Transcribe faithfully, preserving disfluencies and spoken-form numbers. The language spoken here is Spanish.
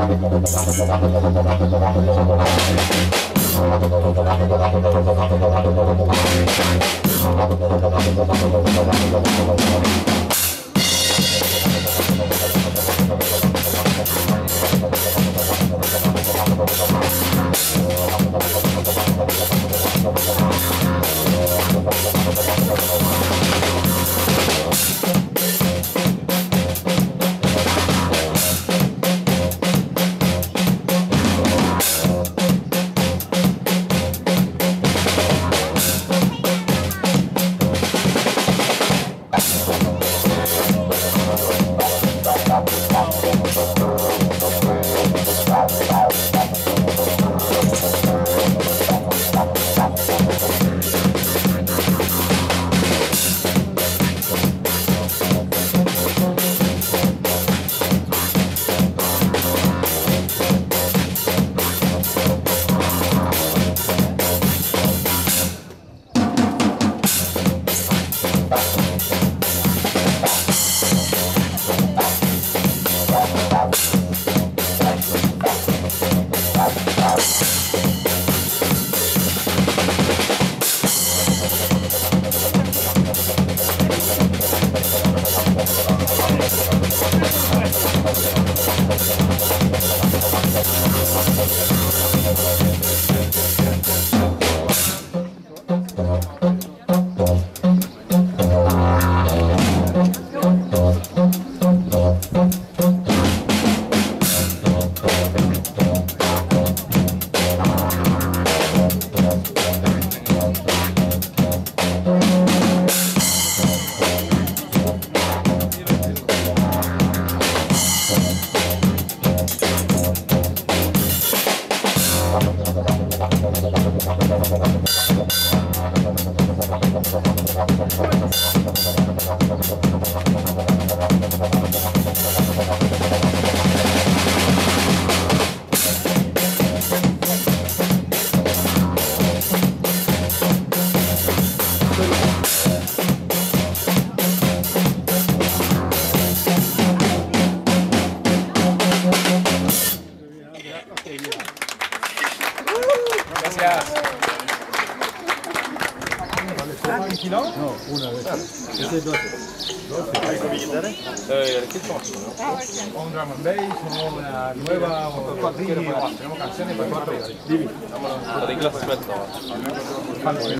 Gracias. No, una vez. Ese es doce. ¿Hay con billeteras? Eh, ¿qué son? O un drum and bass, o una nueva, o cualquiera. Tenemos canciones para cuatro. Divino. Vamos a la clase.